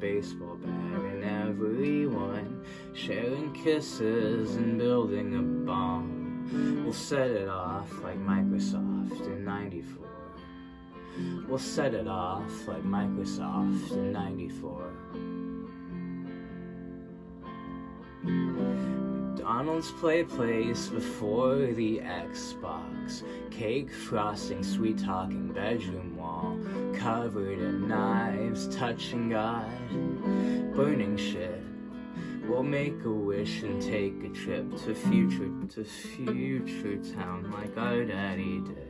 baseball bat, and everyone sharing kisses and building a bomb. We'll set it off like Microsoft in '94. We'll set it off like Microsoft in '94. McDonald's play place before the Xbox. Cake frosting, sweet talking, bedroom wall covered in knives, touching God, burning shit. We'll make a wish and take a trip to future town like our daddy did.